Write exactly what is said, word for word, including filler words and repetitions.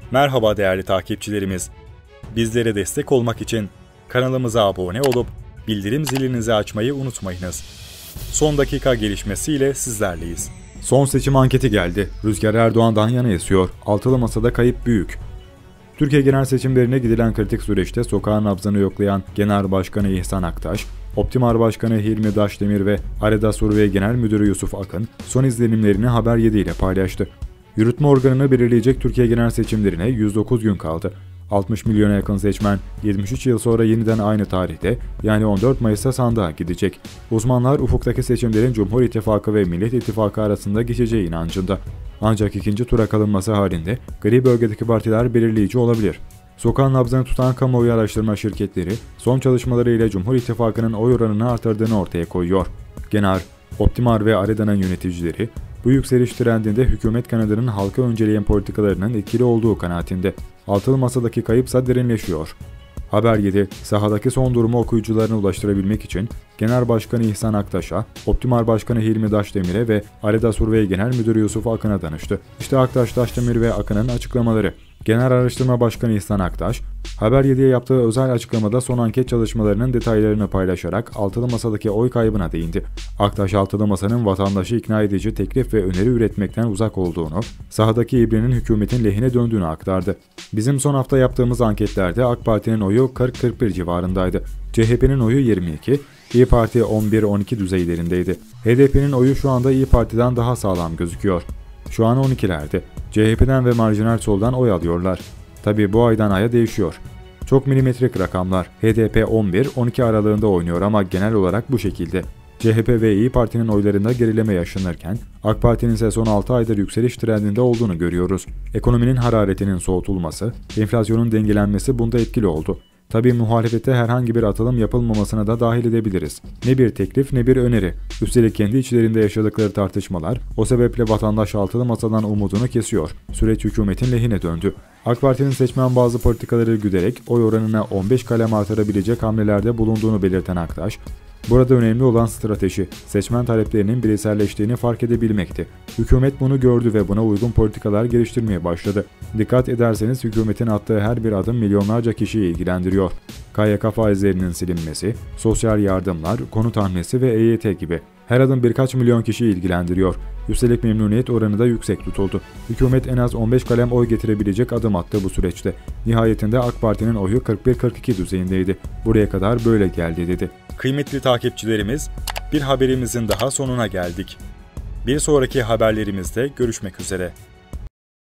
Merhaba değerli takipçilerimiz. Bizlere destek olmak için kanalımıza abone olup bildirim zilinizi açmayı unutmayınız. Son dakika gelişmesiyle sizlerleyiz. Son seçim anketi geldi. Rüzgar Erdoğan'dan yana esiyor. Altılı masada kayıp büyük. Türkiye genel seçimlerine gidilen kritik süreçte sokağın nabzını yoklayan Genel Başkanı İhsan Aktaş, Optimar Başkanı Hilmi Daşdemir ve Areda Survey Genel Müdürü Yusuf Akın son izlenimlerini Haber yedi ile paylaştı. Yürütme organını belirleyecek Türkiye genel seçimlerine yüz dokuz gün kaldı. altmış milyona yakın seçmen yetmiş üç yıl sonra yeniden aynı tarihte yani on dört Mayıs'ta sandığa gidecek. Uzmanlar ufuktaki seçimlerin Cumhur İttifakı ve Millet İttifakı arasında geçeceği inancında. Ancak ikinci tura kalınması halinde gri bölgedeki partiler belirleyici olabilir. Sokağın nabzını tutan kamuoyu araştırma şirketleri son çalışmaları ile Cumhur İttifakı'nın oy oranını artırdığını ortaya koyuyor. Genar, Optimar ve Areda'nın yöneticileri bu yükseliş trendinde hükümet kanadının halka önceleyen politikalarının etkili olduğu kanaatinde. Altılı masadaki kayıpsa derinleşiyor. Haber yedi, sahadaki son durumu okuyucularına ulaştırabilmek için Genel Başkanı İhsan Aktaş'a, Optimar Başkanı Hilmi Daşdemir'e ve Areda Survey Genel Müdürü Yusuf Akın'a danıştı. İşte Aktaş, Daşdemir ve Akın'ın açıklamaları. Genel Araştırma Başkanı İhsan Aktaş, Haber yediye yaptığı özel açıklamada son anket çalışmalarının detaylarını paylaşarak altılı masadaki oy kaybına değindi. Aktaş, altılı masanın vatandaşı ikna edici teklif ve öneri üretmekten uzak olduğunu, sahadaki ibrenin hükümetin lehine döndüğünü aktardı. Bizim son hafta yaptığımız anketlerde AK Parti'nin oyu kırk kırk bir civarındaydı. C H P'nin oyu yirmi iki, İYİ Parti on bir on iki düzeylerindeydi. H D P'nin oyu şu anda İYİ Parti'den daha sağlam gözüküyor. Şu an on ikilerde. C H P'den ve marjinal soldan oy alıyorlar. Tabii bu aydan aya değişiyor. Çok milimetrik rakamlar. H D P on bir on iki aralığında oynuyor ama genel olarak bu şekilde. C H P ve İYİ Parti'nin oylarında gerileme yaşanırken AK Parti'nin ise son altı aydır yükseliş trendinde olduğunu görüyoruz. Ekonominin hararetinin soğutulması, enflasyonun dengelenmesi bunda etkili oldu. Tabii muhalefete herhangi bir atılım yapılmamasına da dahil edebiliriz. Ne bir teklif ne bir öneri. Üstelik kendi içlerinde yaşadıkları tartışmalar o sebeple vatandaş altılı masadan umudunu kesiyor. Süreç hükümetin lehine döndü. AK Parti'nin seçmen bazı politikaları güderek oy oranına on beş kalem artırabilecek hamlelerde bulunduğunu belirten Aktaş, burada önemli olan strateji, seçmen taleplerinin bireyselleştiğini fark edebilmekti. Hükümet bunu gördü ve buna uygun politikalar geliştirmeye başladı. Dikkat ederseniz hükümetin attığı her bir adım milyonlarca kişiyi ilgilendiriyor. K Y K faizlerinin silinmesi, sosyal yardımlar, konut hamlesi ve E Y T gibi. Her adım birkaç milyon kişiyi ilgilendiriyor. Üstelik memnuniyet oranı da yüksek tutuldu. Hükümet en az on beş kalem oy getirebilecek adım attı bu süreçte. Nihayetinde AK Parti'nin oyu kırk bir kırk iki düzeyindeydi. Buraya kadar böyle geldi dedi. Kıymetli takipçilerimiz, bir haberimizin daha sonuna geldik. Bir sonraki haberlerimizde görüşmek üzere.